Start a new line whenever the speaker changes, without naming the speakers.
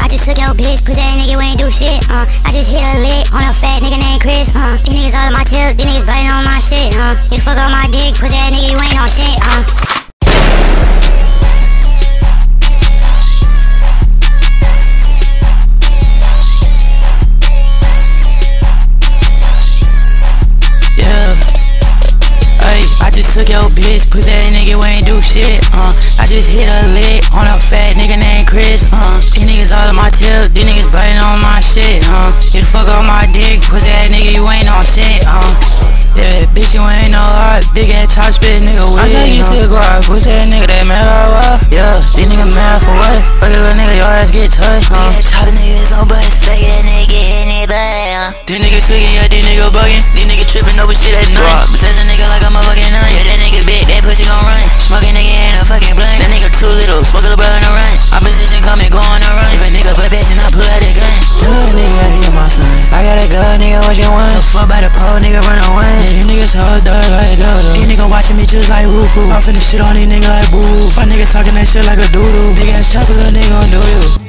I just took your bitch, pussy ass nigga, we ain't do shit, I just hit a lick on a fat nigga named Chris, These niggas all on my tail, these niggas biting on my shit, Get the fuck on my dick, pussy ass nigga, you ain't on shit,
Took your bitch, pussy ass nigga, we ain't do shit, I just hit a lick on a fat nigga named Chris, These niggas all on my tail, these niggas biting on my shit, Get the fuck on my dick, pussy ass nigga, you ain't on shit, Yeah, bitch, you ain't no hard, big ass chop spit nigga, I tell you to go out, pussy ass nigga, that mad or what? Yeah, these niggas mad for what? Fuck little nigga, your ass get touched,
Big ass chop niggas on bus, fake that nigga in it,
These niggas tweaking, yeah, these niggas bugging, these niggas tripping over shit at night, possess a nigga like I'm a fucking nut, yeah, that nigga big, that pussy gon' run, smoking nigga in a fucking blunt, that nigga too little, smoke a little bro in the run, opposition coming, go on the run, if a nigga put bitch and I pull out the gun, little nigga, he my son, I got a gun, nigga, what you want? The fuck by the pole, nigga, run away, these niggas hold dirt like dodo, these niggas watching me just like Ruku, I'm finna shit on these niggas like boo, five niggas talking that shit like a doodoo, big ass chopper, little nigga gon' do you.